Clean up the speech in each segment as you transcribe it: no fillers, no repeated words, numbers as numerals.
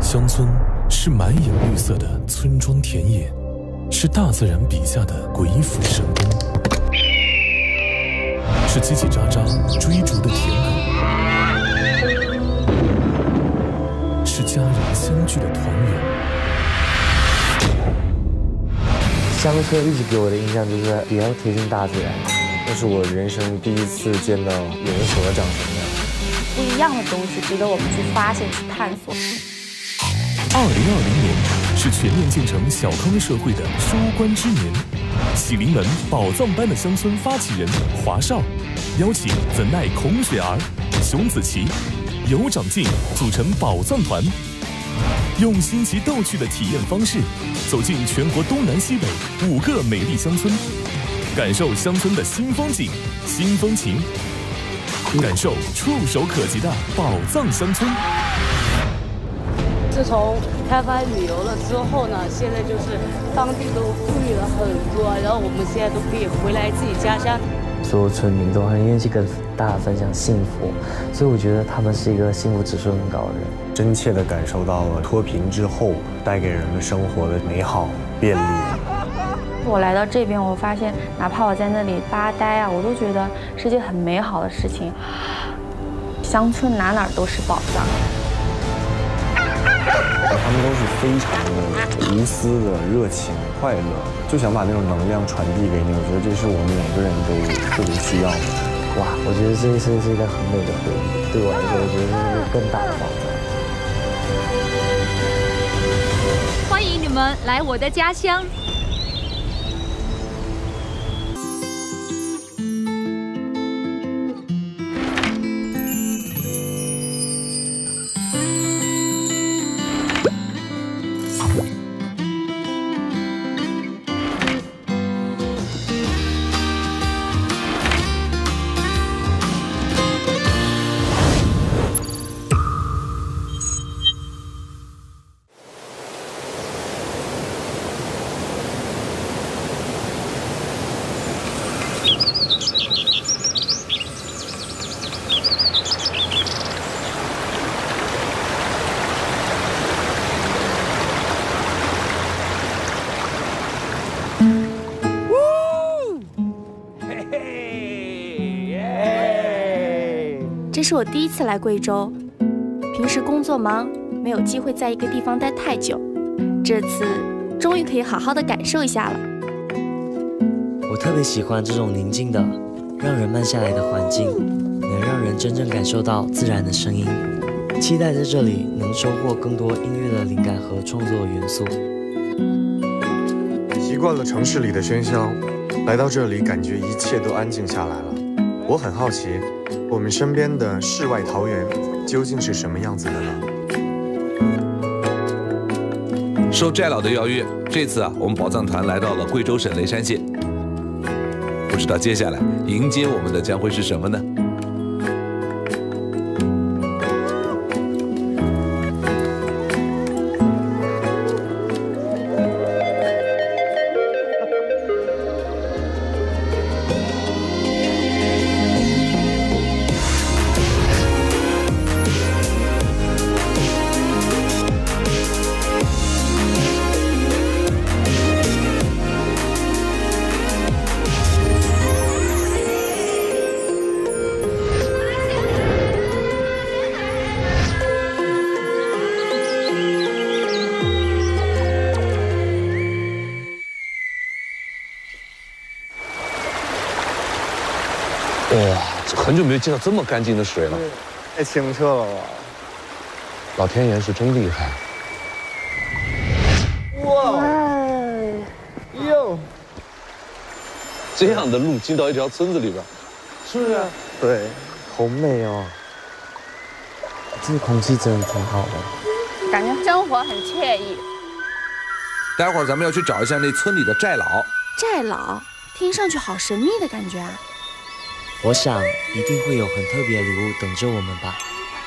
乡村是满眼绿色的村庄田野，是大自然笔下的鬼斧神工，是叽叽喳喳追逐的田埂，是家人相聚的团圆。 乡村一直给我的印象就是比较贴近大自然，那是我人生第一次见到有人手长成那样。 不一样的东西值得我们去发现、去探索。 2020年是全面建成小康社会的收官之年，喜临门宝藏般的乡村发起人华少邀请怎奈孔雪儿、熊子琪、尤长进组成宝藏团，用新奇逗趣的体验方式，走进全国东南西北5个美丽乡村，感受乡村的新风景、新风情，感受触手可及的宝藏乡村。 自从开发旅游了之后呢，现在就是当地都富裕了很多，然后我们现在都可以回来自己家乡。 所有村民都很愿意去跟大家分享幸福，所以我觉得他们是一个幸福指数很高的人。 真切地感受到了脱贫之后带给人们生活的美好便利。 我来到这边，我发现哪怕我在那里发呆啊，我都觉得是件很美好的事情。乡村哪都是宝藏。 他们都是非常的无私的热情、快乐，就想把那种能量传递给你。我觉得这是我们每个人都特别需要的。 哇，我觉得这一次是一个很美的回忆，对我来说，我觉得是一个更大的宝藏。 欢迎你们来我的家乡。 这是我第一次来贵州，平时工作忙，没有机会在一个地方待太久，这次终于可以好好的感受一下了。 我特别喜欢这种宁静的、让人慢下来的环境，能让人真正感受到自然的声音。期待在这里能收获更多音乐的灵感和创作元素。 习惯了城市里的喧嚣，来到这里感觉一切都安静下来了。我很好奇，我们身边的世外桃源究竟是什么样子的呢？ 受寨老的邀约，这次我们宝藏团来到了贵州省雷山县。不知道接下来迎接我们的将会是什么呢？ 哇，很久没有见到这么干净的水了， 太清澈了吧！ 老天爷是真厉害。 哇！哟， 这样的路进到一条村子里边，是不是？ 对， 好美哦！这个空气真的挺好的， 感觉生活很惬意。 待会儿咱们要去找一下那村里的寨老。 寨老，听上去好神秘的感觉啊！ 我想一定会有很特别的礼物等着我们吧。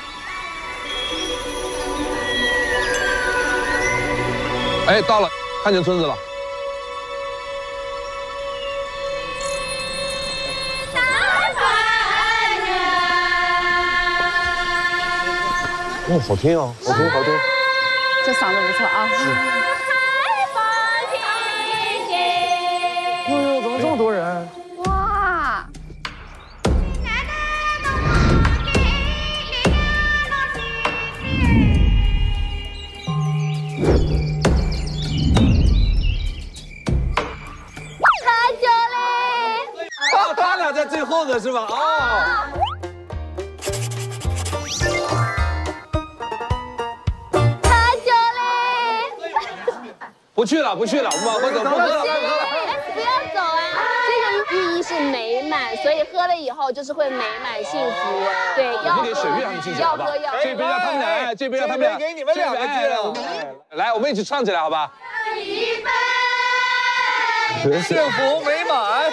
哎，到了，看见村子了。哦，好听哦，好听，好听。 这嗓子不错啊。 哟，怎么这么多人？ 哇！ 太久嘞！ 哦，他俩在最后的是吧？哦。不去了，不去了，我们往回走，不喝了， 不要走啊！这个寓意是美满，所以喝了以后就是会美满幸福。对，要喝， 给水月他们敬酒，好吧？ 要喝。 这边让他们俩，这边让他们俩， 给你们两个敬。 来，我们一起唱起来，好吧？ 幸福美满。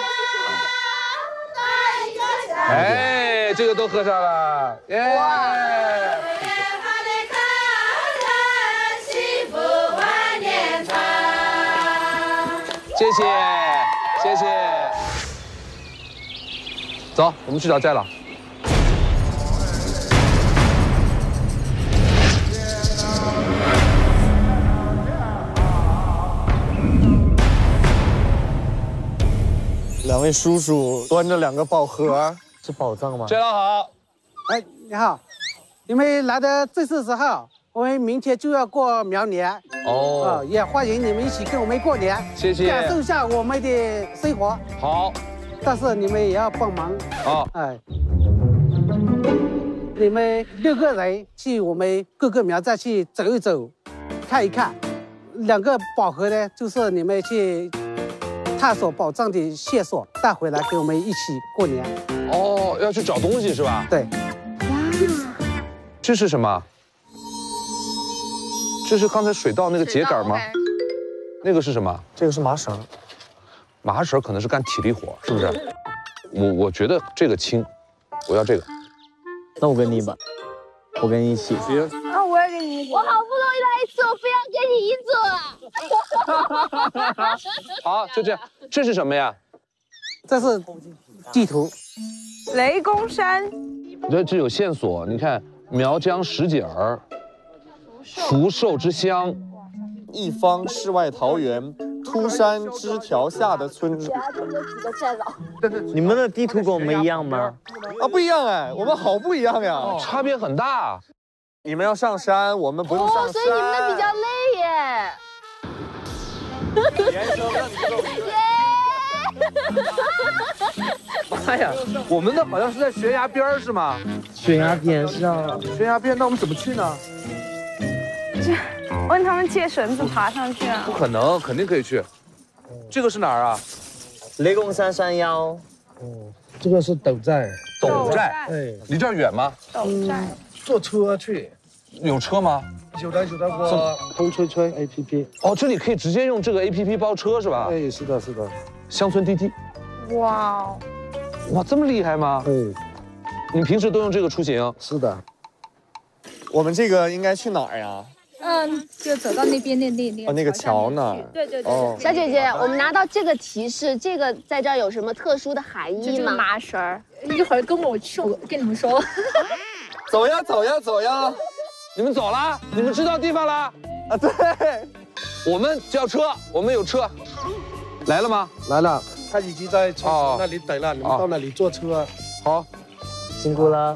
哎，这个都喝上了，耶！谢谢，谢谢。走，我们去找寨老。 两位叔叔端着2个宝盒， 是宝藏吗？ 寨老好。 哎，你好，你们来的最是时候。我们明天就要过苗年哦， 也欢迎你们一起跟我们过年， 谢谢， 感受一下我们的生活。 好， 但是你们也要帮忙哦。 哎，你们6个人去我们各个苗寨去走一走，看一看。2个宝盒呢，就是你们去探索宝藏的线索，带回来跟我们一起过年。 哦，要去找东西是吧？ 对。 哇， 这是什么？这是刚才水稻那个秸秆吗？那个是什么？ 这个是麻绳。 麻绳可能是干体力活，是不是？我觉得这个轻，我要这个。 那我跟你吧，我跟你一起。 行。 那我也跟你一起。 我好不容易来一次，我非要跟你一组啊！ 好，就这样。这是什么呀？ 这是地图。 雷公山。 这有线索，你看苗疆石井儿。福寿之乡， 一方世外桃源，秃山枝条下的村子。 你们的地图跟我们一样吗？ 啊，不一样哎，我们好不一样呀， 差别很大。 你们要上山，我们不用上山。 所以你们的比较累耶。 妈呀，我们的好像是在悬崖边是吗？ 悬崖边是啊， 悬崖边，那我们怎么去呢？ 问他们借绳子爬上去啊？ 不可能，肯定可以去。这个是哪儿啊？ 雷公山山腰。 哦，这个是斗寨。 斗寨，哎，离这儿远吗？ 斗寨。 坐车去。 有车吗？ 有的，我风吹吹 APP。 哦，这里可以直接用这个 APP 包车是吧？ 哎，是的，是的。 乡村滴滴。 哇哦。 哇，这么厉害吗？ 对。 你平时都用这个出行？ 是的。 我们这个应该去哪儿呀？ 就走到那边那个桥那儿。 对。 哦， 小姐姐，我们拿到这个提示，这个在这儿有什么特殊的含义吗？ 麻绳儿， 一会儿跟我去，我跟你们说。 走呀走呀走呀！ 你们走了？你们知道地方了？ 啊，对。 我们叫车，我们有车。来了吗？ 来了，他已经在车那里等了，你们到那里坐车。 好， 辛苦了。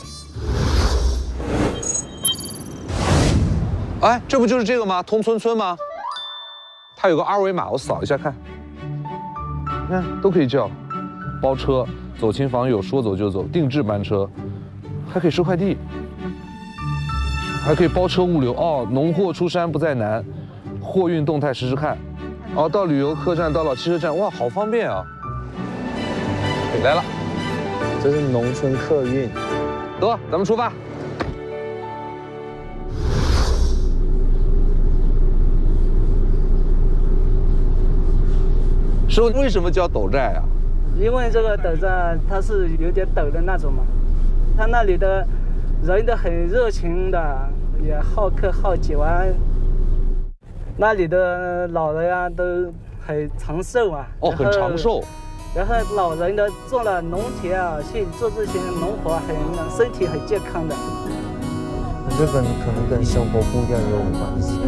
哎，这不就是这个吗？通村吗？它有个2维码，我扫一下看。你看都可以叫，包车、走亲访友、说走就走、定制班车，还可以收快递，还可以包车物流哦。农货出山不再难，货运动态实时看。哦，到旅游客栈，到老汽车站，哇，好方便啊！来了， 这是农村客运。 得，咱们出发。师傅，为什么叫斗寨啊？ 因为这个斗寨它是有点陡的那种嘛，它那里的人都很热情的，也好客好酒啊。那里的老人啊都很长寿啊。 哦，很长寿。 然后老人呢做了农田啊，去做这些农活，身体很健康的。 这可能跟生活步调也有关系。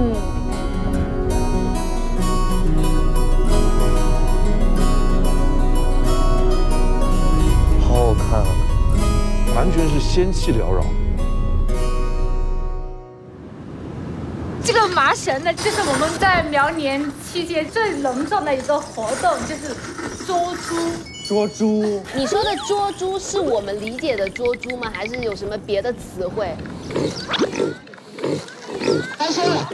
好好看啊， 完全是仙气缭绕。 这个麻绳呢，就是我们在苗年期间最隆重的一个活动，就是捉猪。 捉猪？ 你说的捉猪是我们理解的捉猪吗？还是有什么别的词汇？ 开始了。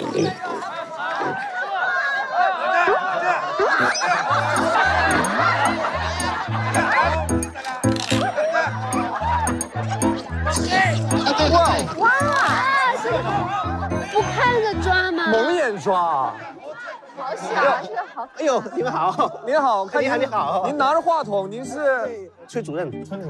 哇！是不看着抓吗？ 蒙眼抓。 好小，这个好。 哎呦，你们好，您好，看您好，您拿着话筒，您是崔主任，对。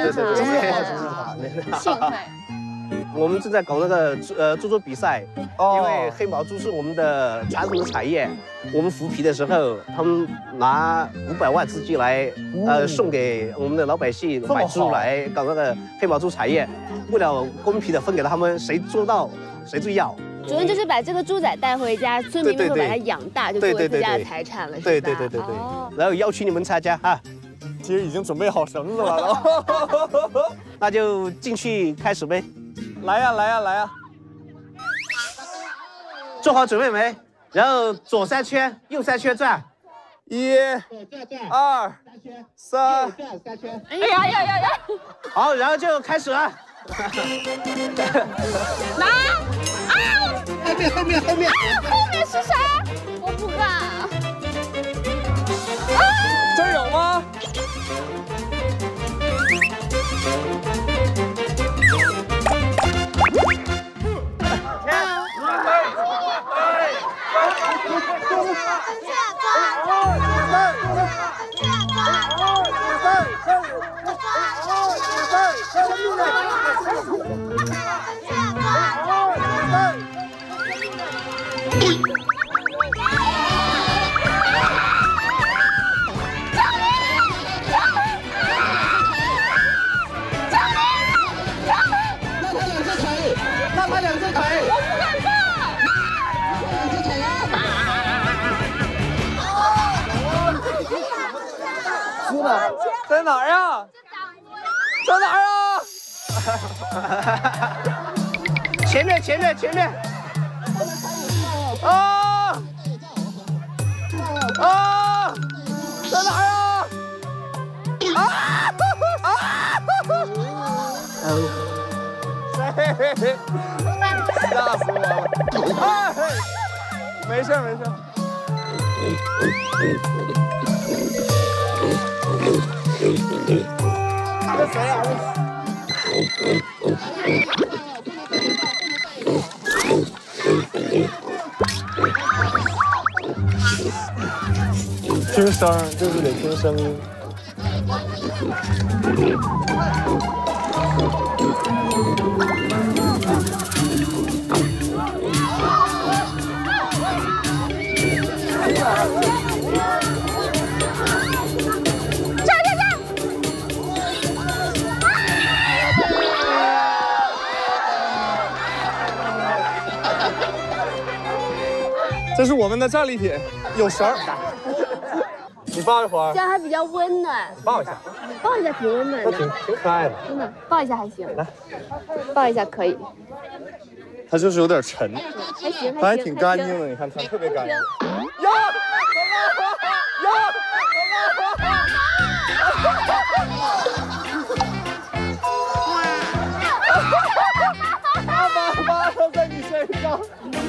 幸会。 我们正在搞那个猪比赛，因为黑毛猪是我们的传统的产业。我们扶皮的时候，他们拿500万资金来送给我们的老百姓买猪来搞那个黑毛猪产业。为了公平的分给他们，谁捉到谁就要。 主任就是把这个猪仔带回家，村民们会把它养大，就作为自家的财产了，是吧？ 对。然后邀请你们参加啊！其实已经准备好绳子了，那就进去开始呗。来呀！做好准备没？然后左3圈，右3圈转，1、2、3。 哎呀！ 好，然后就开始了。 来啊！ 后面！ 后面是谁？我不敢。 这儿有吗？在哪儿呀？在哪儿啊？前面！啊！在哪儿呀？吓死我了！没事。这谁呀？听声就是得听声音。这是我们的战利品，有绳儿。你抱一会儿， 这样还比较温暖。 抱一下挺温暖的， 挺可爱的。 真的，抱一下还行。 来， 抱一下可以。 它就是有点沉， 还行。 它还挺干净的，你看它特别干净。妈都在你身上。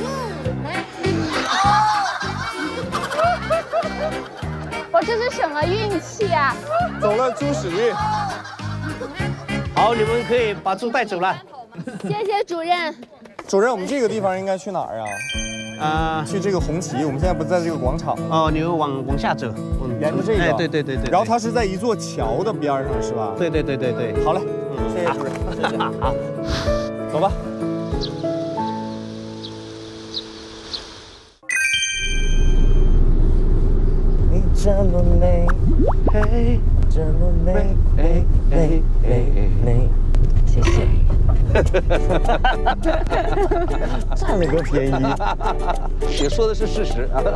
我这是什么运气啊？ 走了猪屎运。好，你们可以把猪带走了。 谢谢主任。 主任，我们这个地方应该去哪儿啊？去这个红旗。我们现在不是在这个广场哦，你往下走，沿着这个。哎，对。然后它是在一座桥的边上，是吧？对。好嘞，谢谢主任。好，走吧。 这么美，嘿，这么美，美，谢谢。 占了个便宜， 也说的是事实啊。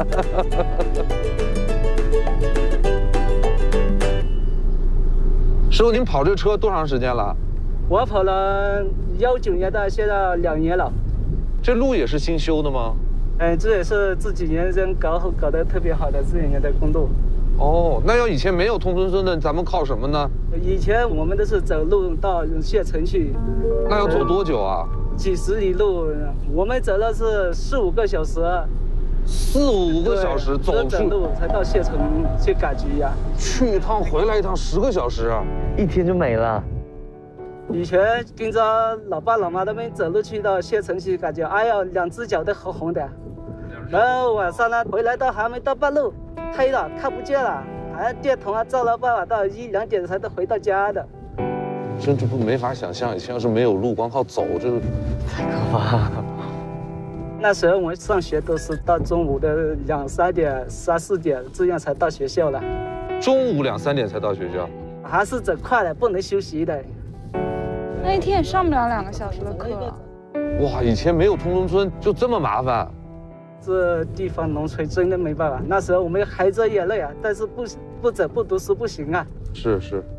师傅，您跑这车多长时间了？ 我跑了19年到现在2年了。 这路也是新修的吗？ 这也是这几年人搞得特别好的这几年的公路。 哦，那要以前没有通村村的，咱们靠什么呢？ 以前我们都是走路到县城去。 那要走多久啊？ 几十里路，我们走了是4、5个小时。 4、5个小时走路才到县城去赶集呀。 去一趟回来一趟10个小时啊 ，1天就没了。 以前跟着老爸老妈他们走路去到县城去，感觉哎呀，2只脚都红红的。然后晚上呢，回来到还没到半路，黑了看不见了，电筒啊照了半晚，到1、2点才能回到家的。 真这不没法想象，以前要是没有路，光靠走，这太可怕了。 那时候我上学都是到中午的2、3点、3、4点这样才到学校了。 中午2、3点才到学校， 还是走快了，不能休息的。 那一天也上不了2个小时的课。 哇，以前没有通村村就这么麻烦。 这地方农村真的没办法，那时候我们含着眼泪啊，但是不走不读书不行啊。 是。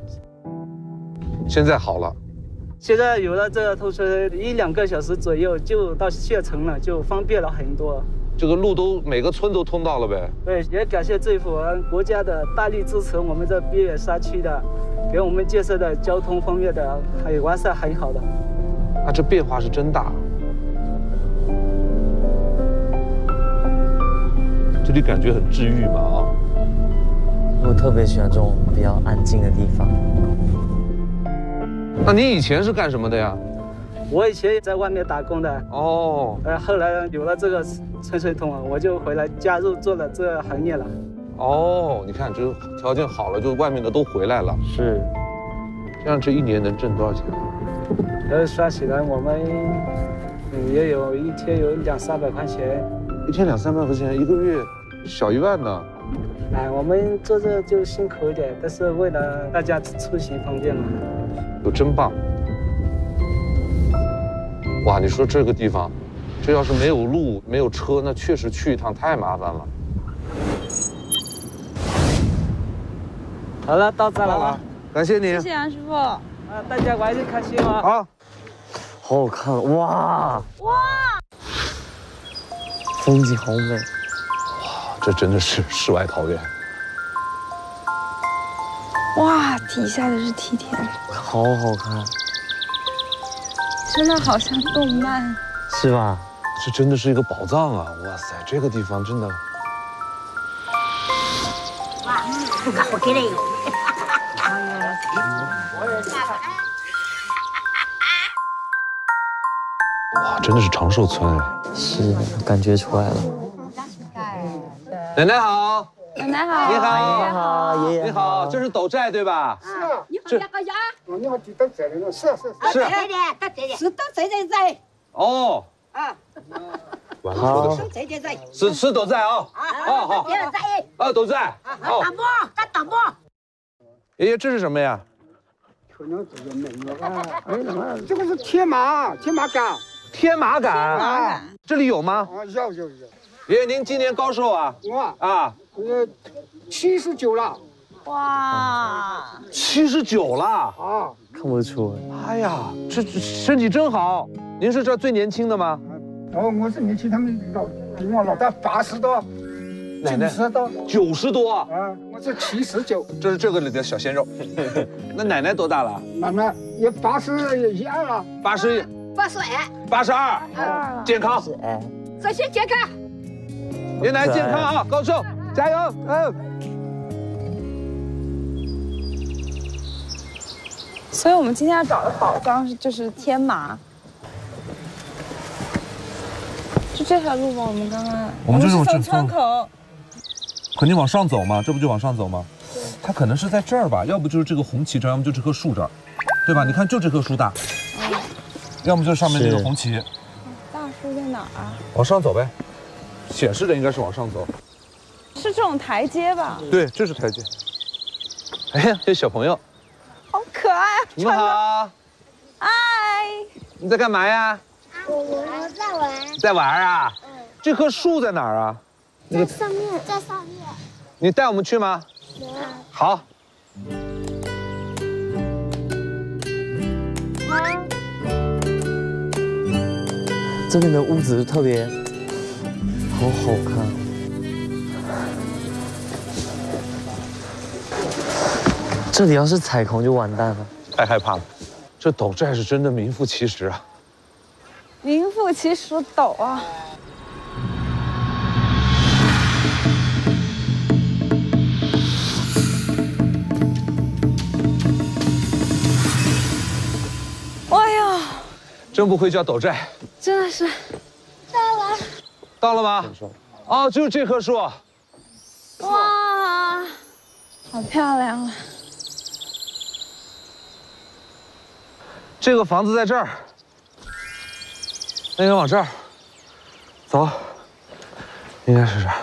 现在好了。 现在有了这个通村，1、2个小时左右就到县城了，就方便了很多。 这个路都每个村都通到了呗。 对，也感谢政府国家的大力支持，我们这边远山区的，给我们建设的交通方面的还完善很好的。 啊，这变化是真大。这里感觉很治愈嘛啊。 我特别喜欢这种比较安静的地方。 那你以前是干什么的呀？ 我以前也在外面打工的。 哦。 后来有了这个村水通，我就回来加入做了这个行业了。 哦，你看这条件好了，就外面的都回来了。 是。 这样这1年能挣多少钱？ 算起来我们也有1天有200、300块钱。 1天200、300块钱，1个月小1万呢。 我们做这就辛苦一点，但是为了大家出行方便嘛。 有真棒！哇，你说这个地方，这要是没有路、没有车，那确实去一趟太麻烦了。 好了，到这了， 感谢你， 谢谢杨师傅。 大家玩得开心吗？ 好， 好好看哇！风景好美。 哇，这真的是世外桃源。 哇，底下的是梯田， 好好看， 真的好像动漫， 是吧？ 这真的是一个宝藏啊！哇塞，这个地方真的。哇，真的是长寿村哎。 是，感觉出来了。 奶奶好。 奶奶好， 你好， 爷爷好，爷爷你好，这是斗寨对吧？ 是。你好，呀。你好，斗寨的，是。是斗寨的。 哦。 啊。 好。 是斗寨啊。好。斗寨。好。 大伯。 爷爷，这是什么呀？ 这个是天马杆。 天马杆。这里有吗？ 有。 爷爷，您今年高寿啊？ 我啊 ，79了。 哇 ，79了啊， 看不出。 哎呀，这身体真好。您是这最年轻的吗？ 我是年轻，他们比我老大80多， 奶奶 90多 ，90多啊，我是79。 这是这个里的小鲜肉。那奶奶多大了？ 奶奶也81了。 82。82。健康。 首先健康。 爷奶健康啊，高寿，加油！ 所以我们今天要找的宝藏就是天麻。就这条路吗？我们刚刚我们就是从村口。 可你往上走吗？这不就往上走吗？它可能是在这儿吧，要不就是这个红旗这儿，要么就这棵树这儿，对吧？你看，就这棵树大。要么就是上面这个红旗。 大树在哪儿啊？ 往上走呗。显示的应该是往上走， 是这种台阶吧？ 对，这是台阶。哎呀，这小朋友， 好可爱啊！ 你们好。 嗨， 你在干嘛呀？ 我在玩。 在玩啊？这棵树在哪儿啊？ 在上面，在上面。 你带我们去吗？好。 这边的屋子特别好看。这里要是踩空就完蛋了， 太害怕了。这陡寨是真的名副其实啊。 名副其实陡啊！哎呀， 真不愧叫陡寨， 真的是到了。 到了吗？哦，就是这棵树。 哇，好漂亮啊！ 这个房子在这儿，那个往这儿走，应该是这儿。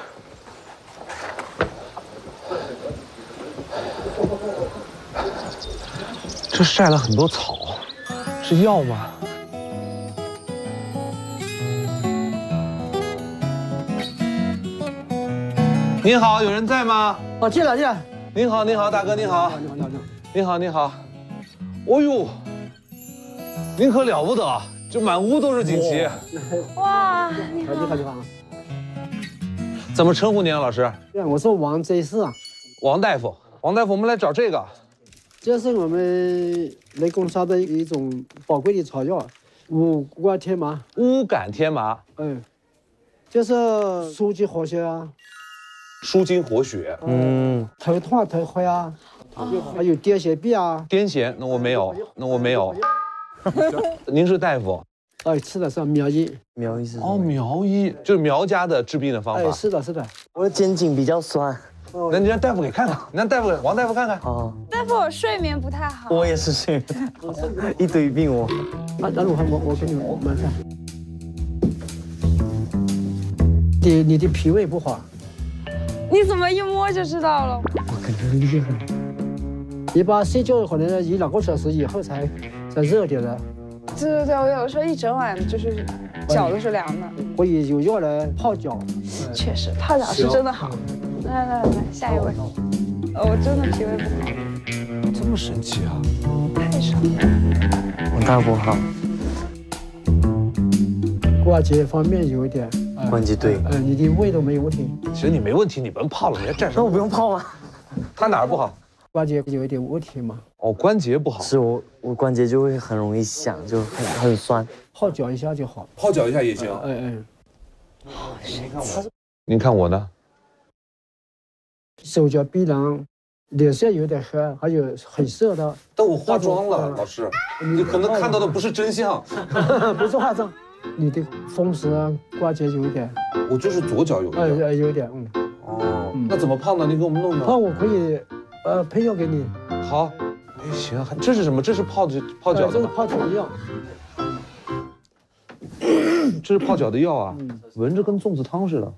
这晒了很多草，是药吗？您好，有人在吗？ 哦，进来进来。 您好，您好，大哥，您好。 你好，你好， 您好，您好。哦呦，您可了不得，这满屋都是锦旗。 哇， 你好，你好，你好。 怎么称呼您啊，老师？ 我是王贼士啊。 王大夫，王大夫，我们来找这个。 这是我们雷公沙的一种宝贵的草药，乌干天麻。 乌干天麻。 嗯，就是舒筋活血啊。 舒筋活血。 头痛啊，头昏啊，还有癫痫病啊。 癫痫？那我没有，那我没有。您是大夫？ 吃的是苗医。 苗医是哦，苗医就是苗家的治病的方法。 是的，是的。 我的肩颈比较酸。 那你让大夫给看看，你让大夫王大夫看看。 哦。 大夫，我睡眠不太好。 我也是睡眠，一堆病我。 那我给你慢看。你的脾胃不好。 你怎么一摸就知道了？ 我感觉厉害。一般睡觉可能1-2个小时以后才热点的。 对，我有时候一整晚就是脚都是凉的。 可以有药来泡脚。 确实，泡脚是真的好。来，下一位。我真的脾胃不好。 这么神奇啊！ 太神了。 我大不好。 关节方面有一点。 关节对。 你的胃都没有问题。 其实你没问题，你不用泡了，你还站上。 那我不用泡吗？ 他哪儿不好？ 关节有一点问题嘛。 哦，关节不好。 是我关节就会很容易响，就很酸。 泡脚一下就好。 泡脚一下也行。 好神奇。 您看我呢？ 手脚冰凉，脸色有点黑，还有很涩的。 但我化妆了，老师，你可能看到的不是真相。 不是化妆，你的风湿啊，关节有一点。 我就是左脚有一点。 有一点， 哦，那怎么泡呢？你给我们弄呢？ 泡我可以，配药给你。 好，哎行，这是什么？这是泡脚的。 这是泡脚的药。 这是泡脚的药啊，闻着跟粽子汤似的。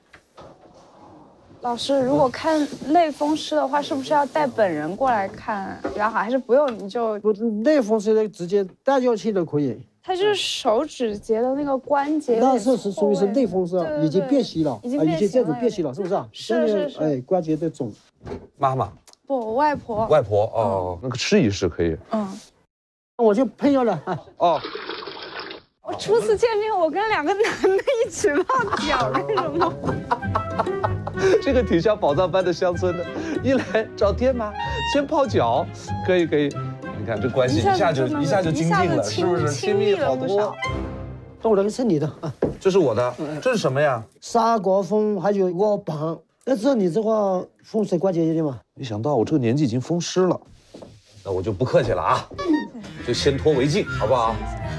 老师，如果看类风湿的话，是不是要带本人过来看比较好？还是不用你就？ 不，类风湿的直接带药去都可以。 它就是手指节的那个关节。 那是属于是类风湿，已经变稀了， 已经这种变稀了，是不是？ 是。 关节的肿。 妈妈。 不，我外婆。 外婆哦，那个试一试可以。 我就配药了。 哦。 我初次见面，我跟2个男的一起泡脚，干什么？ 这个挺像宝藏般的乡村的，一来找天麻，先泡脚，可以。你看这关系一下就精进了，是不是亲密好多？ 那我这个是你的啊， 这是我的，这是什么呀？ 沙国风还有卧板，那这你这个风湿关节炎嘛？ 没想到我这个年纪已经风湿了，那我就不客气了啊，就先脱为敬，好不好？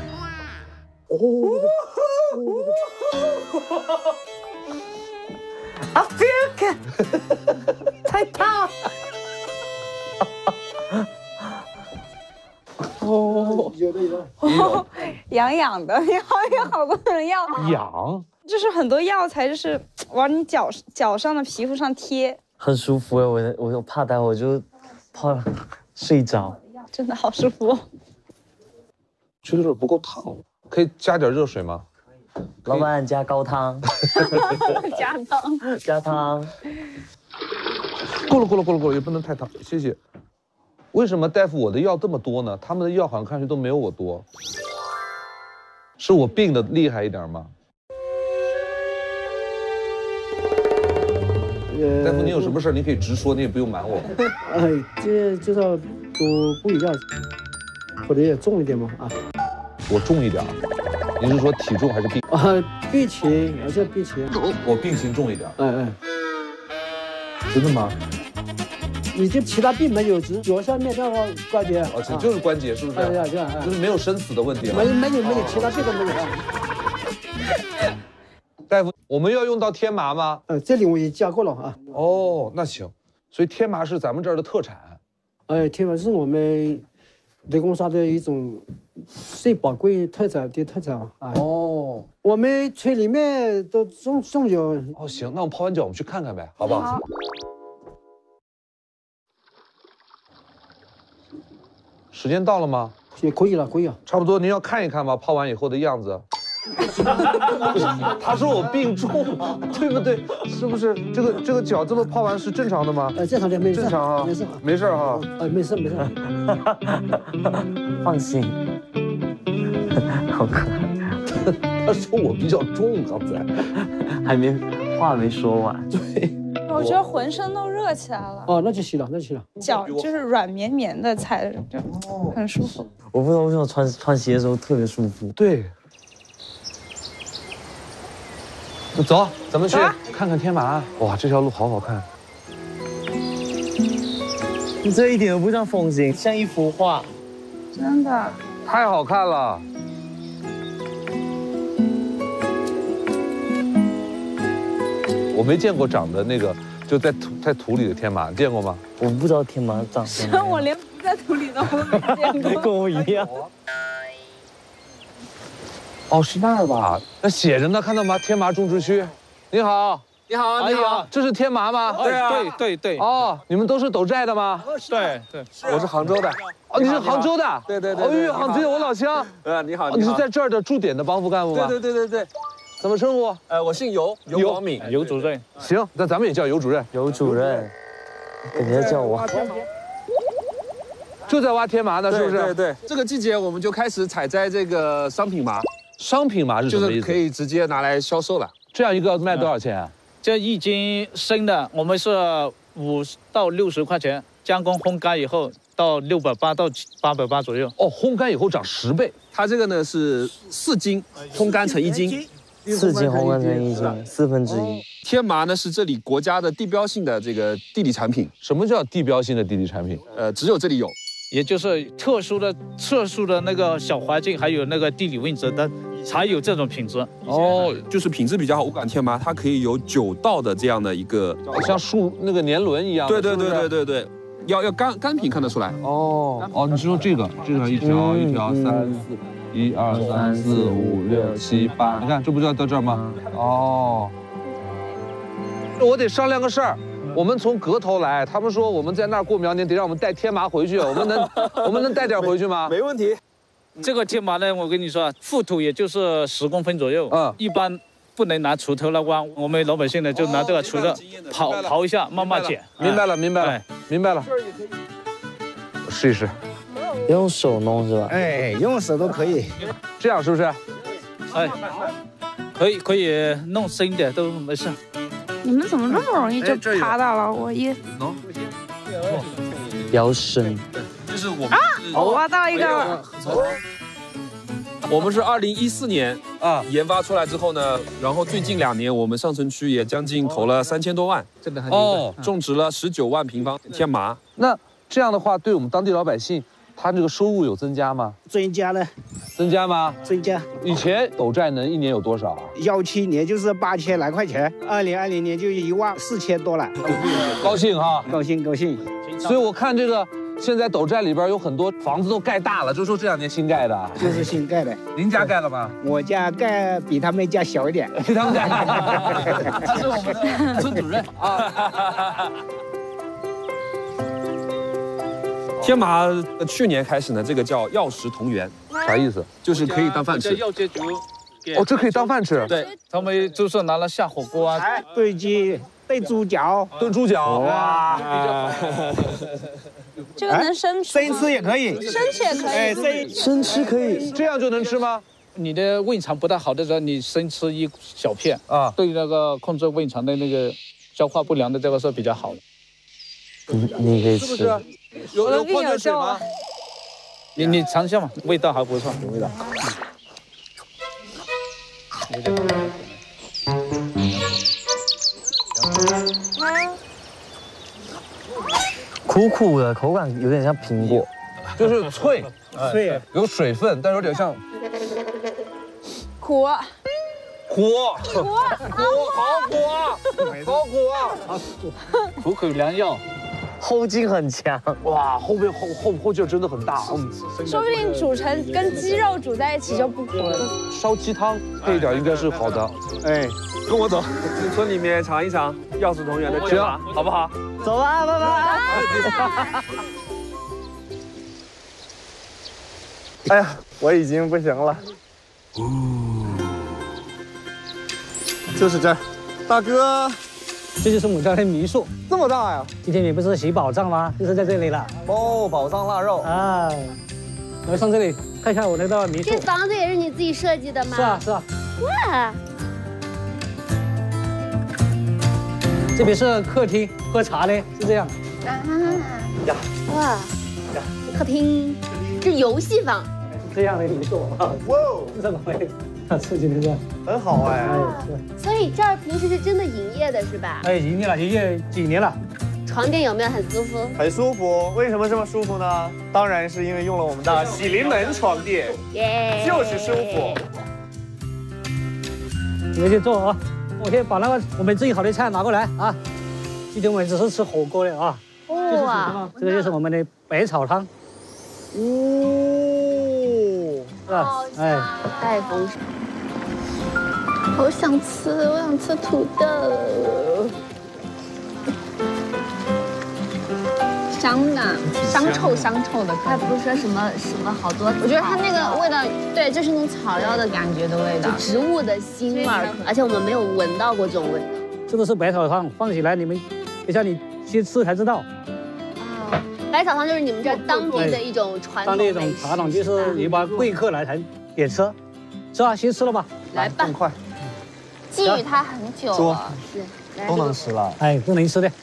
I feel good， 太烫。 痒痒的，你好有好多人要痒， 就是很多药材就是往你脚上的皮肤上贴， 很舒服哎，我怕待会我就泡睡着， 真的好舒服。 觉得有点不够烫，可以加点热水吗？ 老板加高汤。 加汤。 加汤。 够了，也不能太烫，谢谢。为什么大夫我的药这么多呢？他们的药好像看上去都没有我多，是我病的厉害一点吗？大夫，你有什么事你可以直说，你也不用瞒我。 这就是补一下，或者也重一点嘛啊。 我重一点，你是说体重还是病？ 病情，而且病情。 我病情重一点。真的吗？ 已经其他病没有，只是脚下面这个关节。 就是关节，是不是？就是没有生死的问题了。 没有，其他病都没有。 大夫，我们要用到天麻吗？ 这里我已经加过了啊。 哦，那行，所以天麻是咱们这儿的特产。 天麻是我们雷公沙的一种最宝贵特产啊。 哦， 我们村里面都种有。 哦，行，那我们泡完脚我们去看看呗，好不好？好。时间到了吗？ 也可以了， 差不多，您要看一看吗？泡完以后的样子。他说我病重，对不对？是不是？这个脚这么泡完是正常的吗？ 正常的，没事。 正常啊，没事哈。 没事。 放心。好可爱。 他说我比较重，刚才话没说完。 对。 我觉得浑身都热起来了。 那就行了。 脚就是软绵绵的，踩着就很舒服。 我不知道为什么穿鞋的时候特别舒服。 对。走，咱们去看看天麻。哇，这条路好好看。 你这一点都不像风景，像一幅画。 真的。 太好看了。我没见过长的那个就在土里的天麻，见过吗？ 我不知道天麻长什么。 我连不在土里的我没见过。 跟我一样。 哦，是那儿吧？那写着呢，看到吗？天麻种植区。你好，这是天麻吗？ 对。 哦，你们都是斗寨的吗？ 对， 我是杭州的。哦，你是杭州的？ 对。 哦呦，杭州我老乡。 你好。 你是在这儿的驻点的帮扶干部吗？ 对。 怎么称呼？ 我姓尤广敏，尤主任。 行，那咱们也叫尤主任。 尤主任，肯定要叫我。 就在挖天麻呢，是不是？ 对。这个季节我们就开始采摘这个商品麻。 商品麻是什么意思？ 就是可以直接拿来销售了。 这样一个卖多少钱啊？ 这一斤生的我们是50到60块钱，加工烘干以后到680到880左右。 哦，烘干以后涨10倍。 它这个呢是4斤烘干成1斤。 4斤烘干成1斤，1/4。 天麻呢是这里国家的地标性的这个地理产品。 什么叫地标性的地理产品？ 只有这里有，也就是特殊的那个小环境，还有那个地理位置的，才有这种品质。 哦，就是品质比较好。无感天麻它可以有9道的这样的一个， 像树那个年轮一样。 对，要干品看得出来。 哦，你说这个一条3、4。1、2、3、4、5、6、7、8，你看这不就要到这儿吗？哦，我得商量个事儿。我们从阁头来，他们说我们在那儿过苗年，得让我们带天麻回去。我们能带点回去吗？ 没问题。这个天麻呢，我跟你说，覆土也就是10公分左右。一般不能拿锄头来挖，我们老百姓呢就拿这个锄头刨一下，慢慢剪。 明白了。试一试。 用手弄是吧？ 用手都可以。 这样是不是？ 可以弄深一点都没事。 你们怎么这么容易就爬到了？我比较深。 就是我们我挖到一个。 我们是2014年研发出来之后呢，然后最近2年我们上城区也将近投了3000多万，种植了19万平方天麻。 那这样的话，对我们当地老百姓，他这个收入有增加吗？ 增加了。 增加吗？ 增加。 以前斗寨能1年有多少啊 ？17年就是8000来块钱，2020年就14000多了。 高兴哈！ 高兴。 所以我看这个现在斗寨里边有很多房子都盖大了，就说这2年新盖的。 就是新盖的。 您家盖了吗？ 我家盖比他们家小一点。 比他们家。 这是我们的村主任啊。 天麻去年开始呢，这个叫药食同源， 啥意思？ 就是可以当饭吃。 药解毒。 哦，这可以当饭吃。 对，他们就是拿来下火锅啊。 炖鸡、炖猪脚、 炖猪脚。 哇！ 这个能生吃？ 生吃也可以， 生吃也可以。 哎， 生吃可以， 这样就能吃吗？ 你的胃肠不太好的时候，你生吃一小片啊，对那个控制胃肠的那个消化不良的这个是比较好的。 你可以吃。 是不是？有矿泉水吗？ 你尝一下嘛，味道还不错，有味道。 苦苦的，口感有点像苹果， 就是脆， 脆， 有水分，但有点像苦， 好苦啊， 苦口良药。 后劲很强， 哇，后劲真的很大， 说不定煮成跟鸡肉煮在一起就不苦了。 烧鸡汤配一点应该是好的。 哎，跟我走，去村里面尝一尝药食同源的天麻，好不好？ 走吧，拜拜。 哎呀，我已经不行了。就是这儿，大哥。 这就是我们家的民宿， 这么大呀！ 今天你不是洗宝藏吗？就是在这里了。 哦，宝藏腊肉啊！来上这里看一下我那个民宿。 这房子也是你自己设计的吗？ 是啊，是啊。 哇！ 这边是客厅，喝茶呢，是这样。 呀！哇！客厅，这游戏房。 是这样的民宿啊！哇哦！这么会。刺激的是， 很好哎。 所以这儿平时是真的营业的是吧？ 哎，营业几年了。 床垫有没有很舒服？ 很舒服。为什么这么舒服呢？当然是因为用了我们的喜临门床垫，就是舒服。 你们去坐啊，我先把那个我们自己好的菜拿过来啊。今天我们只是吃火锅的啊。哇！这个就是我们的百草汤。是吧？哎， 太丰盛。 好想吃，我想吃土豆，香的，香臭的。 它不是说什么好多， 我觉得它那个味道，对，就是那种草药的感觉的味道， 植物的腥味儿，而且我们没有闻到过这种味道。 这个是百草汤，放起来你们，等下你去吃才知道。 百草汤就是你们这当地的一种传统， 当地一种传统，就是一般贵客来才点吃，是吧？先吃了吧， 来吧， 更快。 寄予它很久了， 是都能吃了， 哎，都能吃的。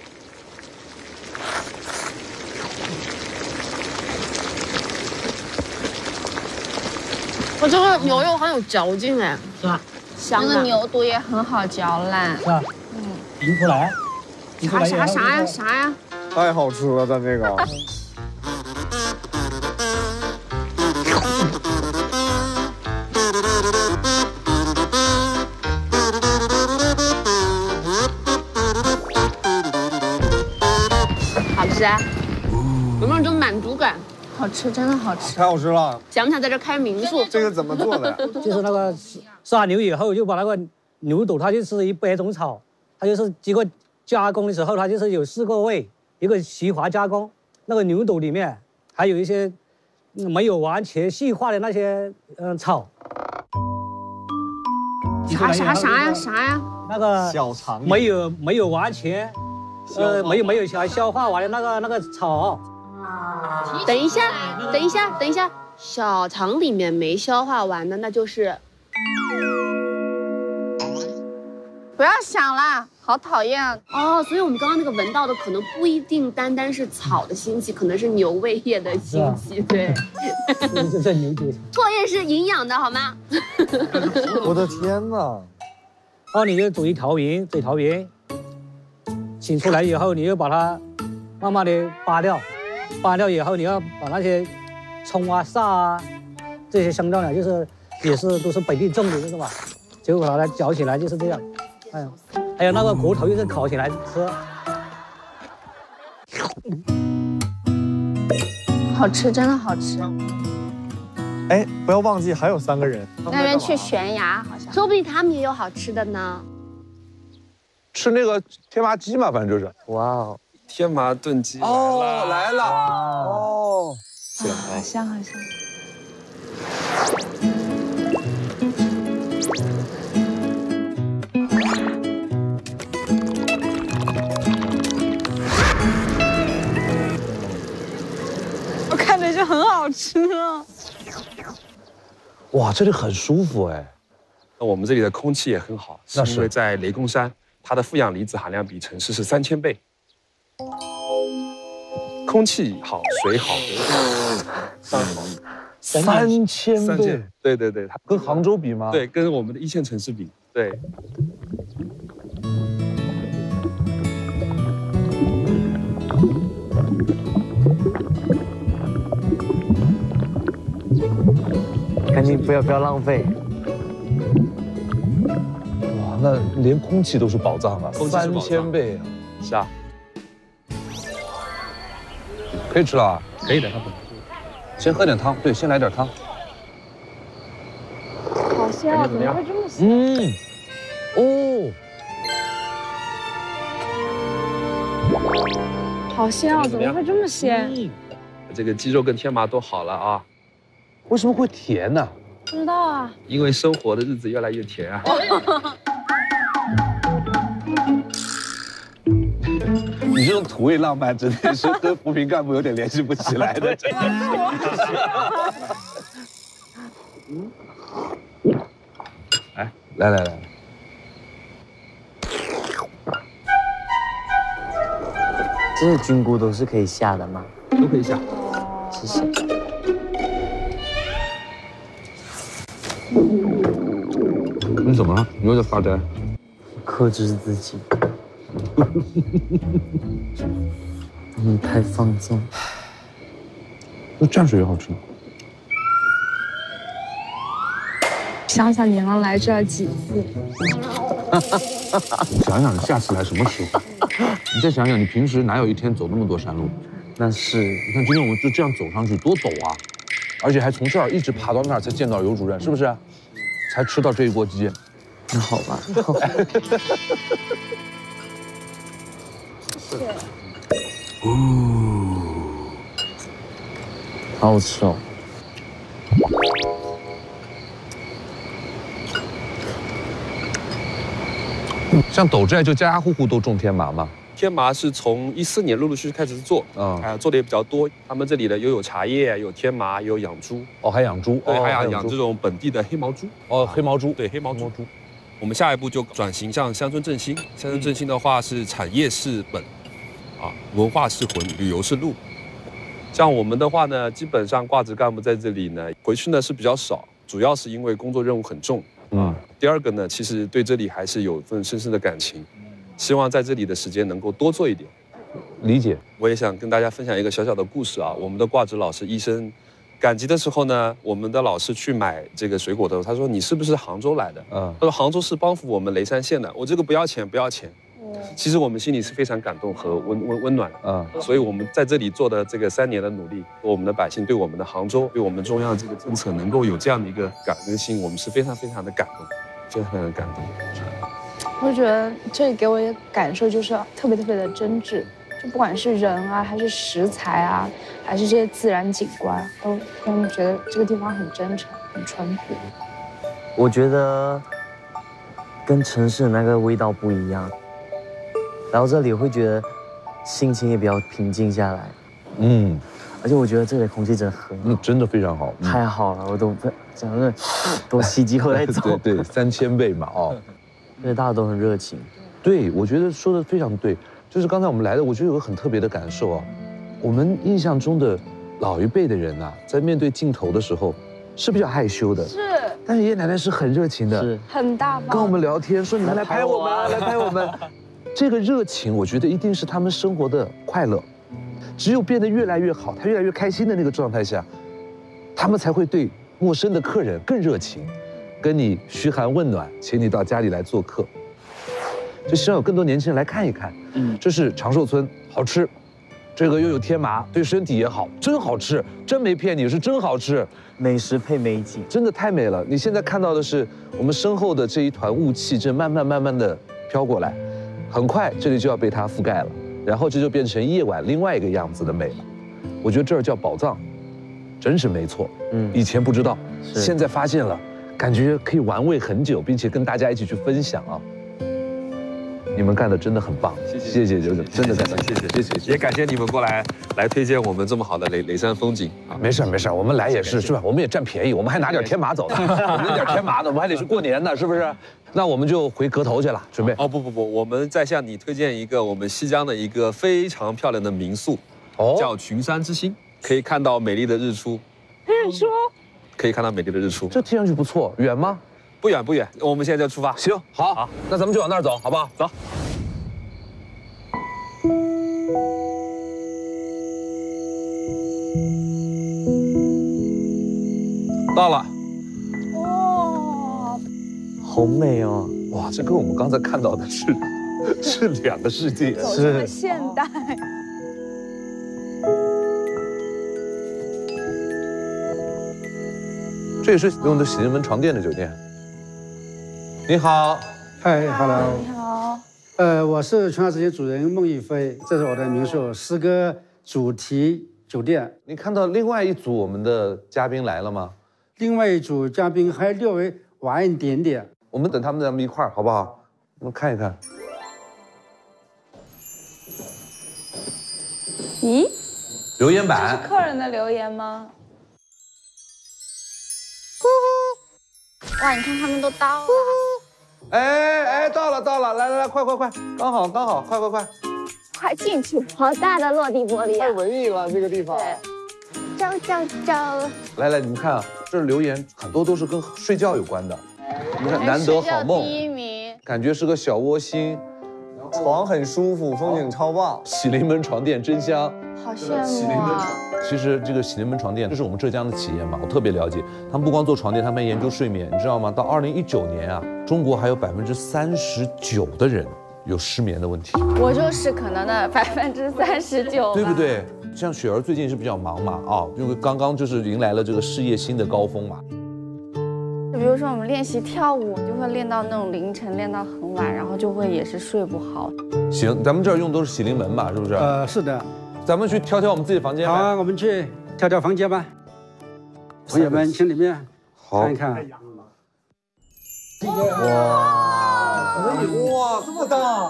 我这个牛肉很有嚼劲哎， 是吧？ 香的。那个牛肚也很好嚼烂， 是吧？迎出来。 啥呀？ 太好吃了，咱这个。 好吃啊！有没有这种满足感？ 好吃，真的好吃。 太好吃了！ 想不想在这开民宿？ 这个怎么做的？ 就是那个杀牛以后，就把那个牛肚，它就是100种草，它就是经过加工的时候，它就是有4个味，一个细滑加工。那个牛肚里面还有一些没有完全细化的那些草。 啥呀？ 那个小肠没有完全没有消化完的那个草。 等一下，小肠里面没消化完的，那就是不要想啦，好讨厌哦。所以我们刚刚那个闻到的可能不一定单单是草的腥气，可能是牛胃液的腥气。对， 这牛肚。 唾液是营养的好吗？ 我的天哪！ 哦，你就煮一条鱼，请出来以后，你就把它慢慢的扒掉以后，你要把那些葱啊、蒜啊这些香料呢，也是都是本地种的，是吧？就把它搅起来，就是这样。还有那个骨头，就是烤起来吃。 好吃，真的好吃。 哎，不要忘记还有3个人。 那边去悬崖，好像。 说不定他们也有好吃的呢。 吃那个天麻鸡嘛，反正就是。 哇哦！ 天麻炖鸡哦，来了哦， 好香好香。我看着就很好吃啊！ 哇，这里很舒服哎。 那我们这里的空气也很好，是因为在雷公山，它的负氧离子含量比城市是3000倍。空气好，水好，山好 ，3000倍。 对对对，它跟杭州比吗？ 对，跟我们的1线城市比。对。 赶紧不要浪费。 哇，那连空气都是宝藏啊，3000倍啊！ 是啊。 可以吃了啊？ 可以的，他先喝点汤，对，先来点汤。 好香啊！怎么会这么香？ 哦， 好香啊！怎么会这么鲜？ 这个鸡肉跟天麻都好了啊。 为什么会甜呢？ 不知道啊。 因为生活的日子越来越甜啊。 你这种土味浪漫，真的是跟扶贫干部有点联系不起来的。来， 这些菌菇都是可以下的吗？ 都可以下。 谢谢。 你怎么了？你又在发呆？ 克制自己。你太放纵。 那蘸水也好吃。 想想你能来这儿几次？ 想想你下次来什么时候？你再想想，你平时哪有一天走那么多山路？ 那是。 你看今天我们就这样走上去，多陡啊！而且还从这儿一直爬到那儿才见到尤主任，是不是？才吃到这一锅鸡。 那好吧。 谢谢。 好好吃哦。 像斗寨就家家户户都种天麻吗？ 天麻是从14年陆陆续续开始做，做的也比较多。他们这里的有茶叶，有天麻，有养猪。 哦，还养猪？ 对，还养这种本地的黑毛猪。 哦，黑毛猪。 对，黑毛猪。我们下一步就转型向乡村振兴。乡村振兴的话是产业是本，文化是魂，旅游是路。像我们的话呢，基本上挂职干部在这里呢，回去呢是比较少，主要是因为工作任务很重。第二个呢，其实对这里还是有份深深的感情，希望在这里的时间能够多做一点。 理解。 我也想跟大家分享一个小小的故事啊。我们的挂职老师医生赶集的时候呢，我们的老师去买这个水果的时候，他说：“你是不是杭州来的？”他说：“杭州是帮扶我们雷山县的，我这个不要钱，不要钱。”其实我们心里是非常感动和温暖的。所以我们在这里做的这个3年的努力，我们的百姓对我们的杭州，对我们中央这个政策能够有这样的一个感恩心，我们是非常非常的感动，非常非常的感动。 我觉得这里给我一个感受就是特别的真挚，就不管是人啊，还是食材啊，还是这些自然景观，都让人觉得这个地方很真诚、很淳朴。 我觉得跟城市的那个味道不一样。来到这里会觉得心情也比较平静下来，而且我觉得这里的空气真的很好， 真的非常好， 太好了，我都讲的多吸几口再走。 对，3000倍嘛， 而且大家都很热情。 对，我觉得说的非常对，就是刚才我们来的，我觉得有个很特别的感受啊，我们印象中的老一辈的人啊，在面对镜头的时候是比较害羞的， 是， 但是爷爷奶奶是很热情的， 是很大方， 跟我们聊天说你们来拍我们，来拍我们。这个热情，我觉得一定是他们生活的快乐。只有变得越来越好，他越来越开心的那个状态下，他们才会对陌生的客人更热情，跟你嘘寒问暖，请你到家里来做客。就希望有更多年轻人来看一看。这是长寿村，好吃，这个又有天麻，对身体也好，真好吃，真没骗你，是真好吃。 美食配美景， 真的太美了。你现在看到的是我们身后的这一团雾气，正慢慢的飘过来。很快，这里就要被它覆盖了。 然后这就变成夜晚另外一个样子的美了。我觉得这儿叫宝藏，真是没错。以前不知道，现在发现了，感觉可以玩味很久，并且跟大家一起去分享啊。你们干的真的很棒，谢谢，真的谢谢， 也感谢你们过来推荐我们这么好的雷山风景啊。 没事，我们来也是吧？我们也占便宜，我们还拿点天麻走呢，我们那点天麻呢，我们还得去过年呢，是不是？那我们就回阁头去了，准备。 哦不，我们再向你推荐一个我们西江的一个非常漂亮的民宿，叫群山之星，可以看到美丽的日出。可以看到美丽的日出。 这听上去不错，远吗？ 不远，我们现在就出发。 行，好，那咱们就往那儿走，好不好？走。到了。 哇，好美哦！ 哇，这跟我们刚才看到的是两个世界， 走进了现代。 这也是用的喜临门床垫的酒店。你好， 嗨 ，hello， 你好。 我是群山之星主人孟玉飞，这是我的民宿诗歌主题酒店。 你看到另外一组我们的嘉宾来了吗？ 另外一组嘉宾还略微晚一点点， 我们等他们咱们一块儿好不好？我们看一看。 咦？ 留言板。 这是客人的留言吗？ 哇，你看他们都到了。 哎，到了，来，快，刚好，快。 快进去！好大的落地玻璃， 太文艺了这个地方。 招。 来，你们看啊，这留言很多都是跟睡觉有关的。你看，难得好梦， 第1名， 感觉是个小窝心， 床很舒服，风景超棒， 喜临门床垫真香。 好羡慕啊！ 其实这个喜临门床垫，这是我们浙江的企业嘛，我特别了解。他们不光做床垫，他们还研究睡眠，你知道吗？到2019年啊，中国还有39%的人有失眠的问题。 我就是可能的39%， 对不对？像雪儿最近是比较忙嘛，因为刚刚就是迎来了这个事业新的高峰嘛。 就比如说我们练习跳舞，就会练到那种凌晨，练到很晚，然后就会也是睡不好。行，咱们这儿用都是喜临门嘛，是不是？ 是的。 咱们去挑我们自己房间。 好啊，我们去挑房间吧。朋友们，请里面看一看。 哇，这么大！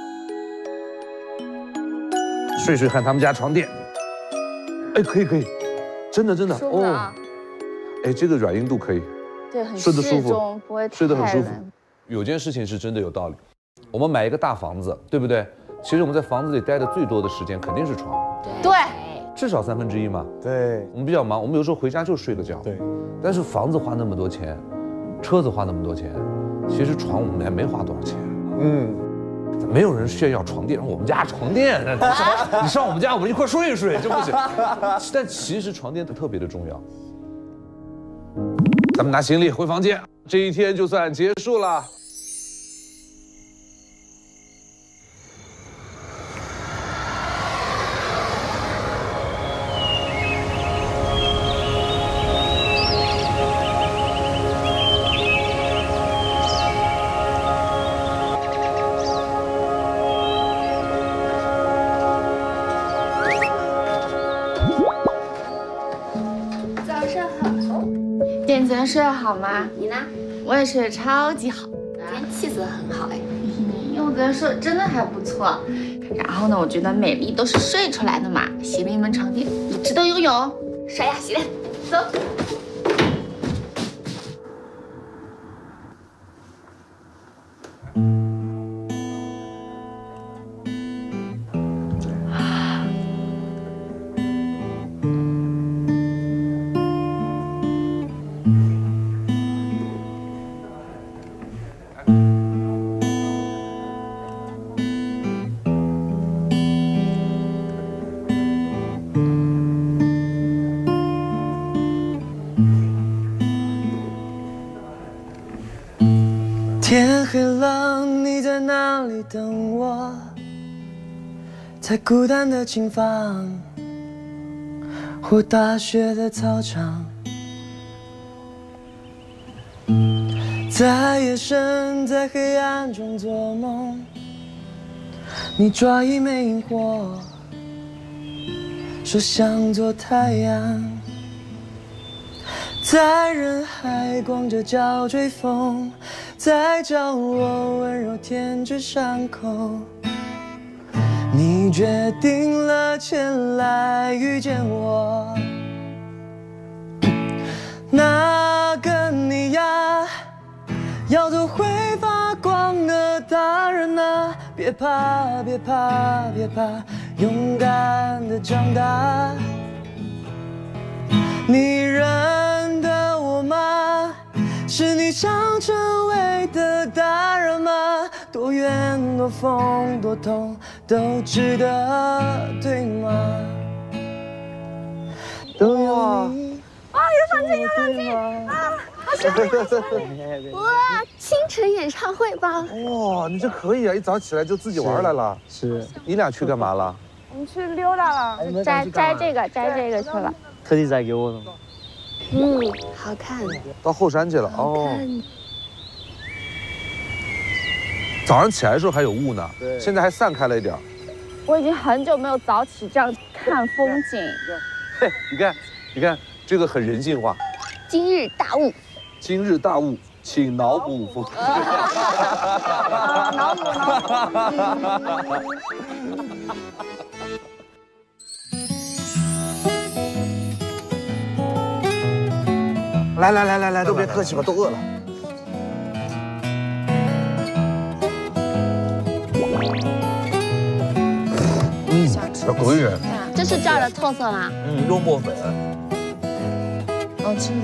睡看他们家床垫。哎，可以，真的哦。 哎，这个软硬度可以。 对，很睡得舒服， 不会睡得很舒服。有件事情是真的有道理，我们买一个大房子，对不对？其实我们在房子里待的最多的时间肯定是床， 对， 至少1/3嘛。 对， 我们比较忙，我们有时候回家就睡个觉。 对， 但是房子花那么多钱，车子花那么多钱，其实床我们还没花多少钱。没有人炫耀床垫，我们家床垫，你上我们家，我们一块睡，这不行。但其实床垫特别的重要。咱们拿行李回房间，这一天就算结束了。 你昨天睡得好吗？ 你呢？ 我也睡得超级好， 今天气色很好哎。 因为我昨天睡得真的还不错。然后呢，我觉得美丽都是睡出来的嘛，喜临门床垫你值得拥有。 刷牙洗脸，走。 天黑了，你在哪里等我？在孤单的琴房，或大学的操场，在夜深，在黑暗中做梦， 你抓一枚萤火，说想做太阳，在人海光着脚追风，在角落温柔舔着伤口。你决定了前来遇见我，那个你呀，要做会发光的大人啊！别怕，别怕，别怕，勇敢的长大。你认得我吗？是你想成为的大人吗？多远多风多痛都值得，对吗？都有你。 哇，有反应，有反应啊！好喜欢，好喜欢！哇，清晨演唱会吧？ 哇，你这可以啊！一早起来就自己玩来了。 是。 你俩去干嘛了？ 我们去溜达了， 摘这个去了。 特地摘给我的吗？ 好看。 到后山去了哦。早上起来的时候还有雾呢，现在还散开了一点。 我已经很久没有早起这样看风景。 嘿，你看，这个很人性化。 今日大雾。 今日大雾，请脑补风。 脑补。 来，都别客气吧，都饿了。小狗语。 这是这儿的特色吗？ 肉末粉。 吃。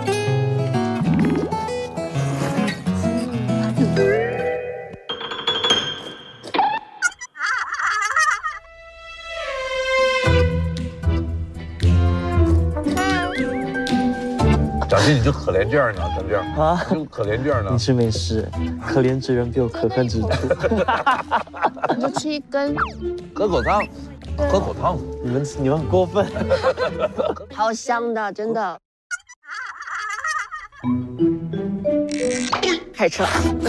小新，你就可怜这样呢，咱这样啊，就可怜这样呢。 没事没事，可怜之人必有可恨之处。 你就吃一根。 喝口汤，喝口汤。 你们很过分。 好香的，真的。开始吃了。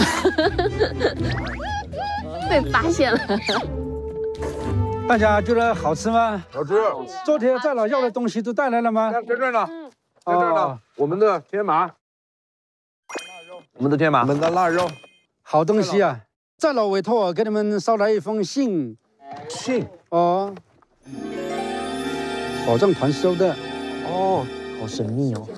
被发现了。 大家觉得好吃吗？ 好吃。 昨天在老要的东西都带来了吗？ 在这儿呢。在这儿呢，我们的天麻，我们的腊肉， 好东西啊！在老委托我给你们捎来一封信，哦，保障团收的， 哦，好神秘哦。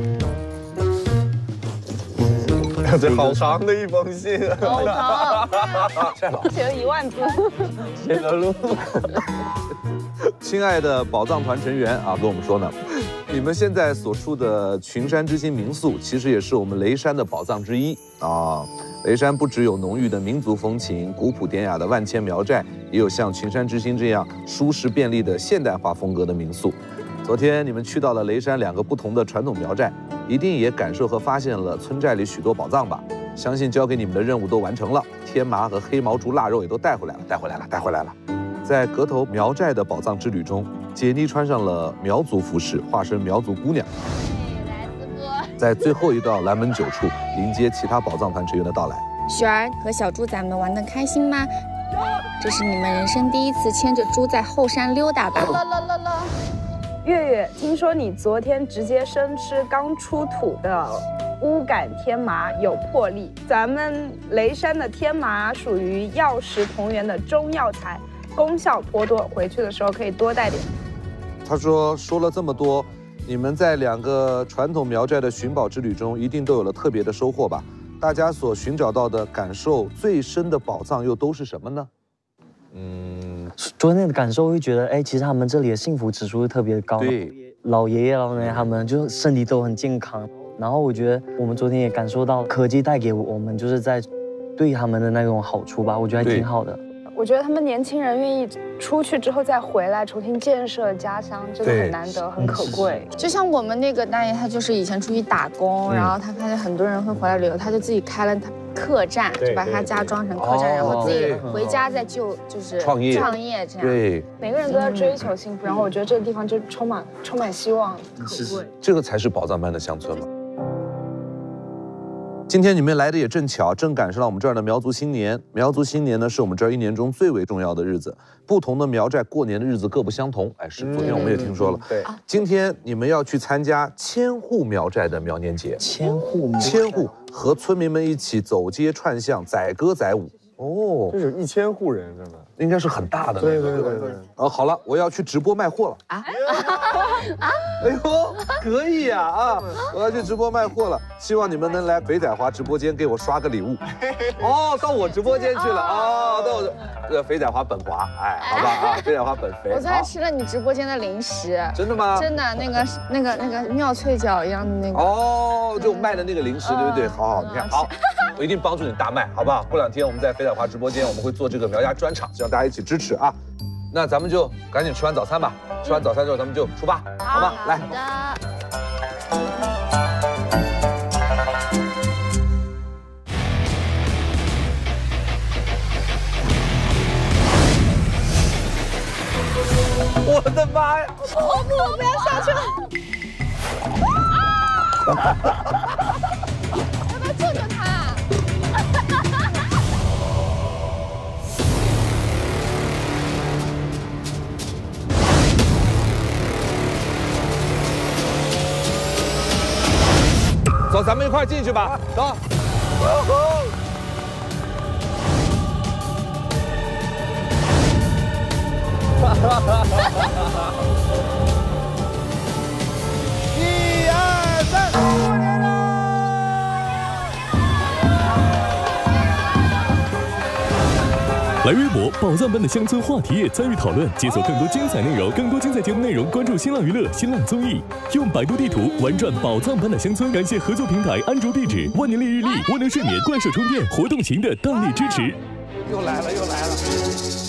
这好长的一封信， 好长， 写了1万字， 写了路。亲爱的宝藏团成员啊，跟我们说呢，你们现在所处的群山之心民宿，其实也是我们雷山的宝藏之一啊。雷山不只有浓郁的民族风情、古朴典雅的万千苗寨，也有像群山之心这样舒适便利的现代化风格的民宿。昨天你们去到了雷山2个不同的传统苗寨，一定也感受和发现了村寨里许多宝藏吧？相信交给你们的任务都完成了，天麻和黑毛猪腊肉也都带回来了。在阁头苗寨的宝藏之旅中，杰妮穿上了苗族服饰，化身苗族姑娘，在最后一道蓝门酒处迎接其他宝藏团成员的到来。 雪儿和小猪仔们玩得开心吗？这是你们人生第一次牵着猪在后山溜达吧？ 月月，听说你昨天直接生吃刚出土的乌杆天麻，有魄力。咱们雷山的天麻属于药食同源的中药材，功效颇多，回去的时候可以多带点。 他说了这么多，你们在2个传统苗寨的寻宝之旅中，一定都有了特别的收获吧？大家所寻找到的感受最深的宝藏又都是什么呢？ 昨天的感受会觉得，其实他们这里的幸福指数是特别高的。对，老爷爷老奶奶他们就身体都很健康。然后我觉得我们昨天也感受到科技带给我们就是在对他们的那种好处吧，我觉得还挺好的。 我觉得他们年轻人愿意出去之后再回来重新建设家乡，真的很难得，很可贵。 就像我们那个大爷，他就是以前出去打工，然后他发现很多人会回来旅游，他就自己开了客栈，就把他家装成客栈，然后自己回家再就是创业这样。 对， 每个人都在追求幸福，然后我觉得这个地方就充满希望，可贵。 这个才是宝藏般的乡村嘛。 今天你们来的也正巧，正赶上了我们这儿的苗族新年。苗族新年呢，是我们这儿一年中最为重要的日子。不同的苗寨过年的日子各不相同。哎，是昨天我们也听说了。对，今天你们要去参加千户苗寨的苗年节。千户和村民们一起走街串巷，载歌载舞。哦， 这有1000户人，真的应该是很大的。对。好了，我要去直播卖货了。哎呦，可以呀啊！我要去直播卖货了，希望你们能来肥仔华直播间给我刷个礼物。哦，到我直播间去了啊！到我肥仔华本华，哎，好吧啊，肥仔华本肥。 我昨天吃了你直播间的零食。 真的吗？ 真的，那个妙脆角一样的那个。 哦，就卖的那个零食，对不对？好，你看好。我一定帮助你大卖，好不好？过2天我们在肥仔华直播间，我们会做这个苗家专场，希望大家一起支持啊！那咱们就赶紧吃完早餐吧。吃完早餐之后，咱们就出发，好吗？来。我的妈呀！ 我不要下去了！救救他！ 走，咱们一块进去吧。走。1、2、3，过年了！ 来微博宝藏般的乡村话题页参与讨论，解锁更多精彩内容。更多精彩节目内容，关注新浪娱乐、新浪综艺，用百度地图玩转宝藏般的乡村。感谢合作平台安卓壁纸、万年历日历、万能睡眠、怪兽充电、活动型的大力支持。 又来了。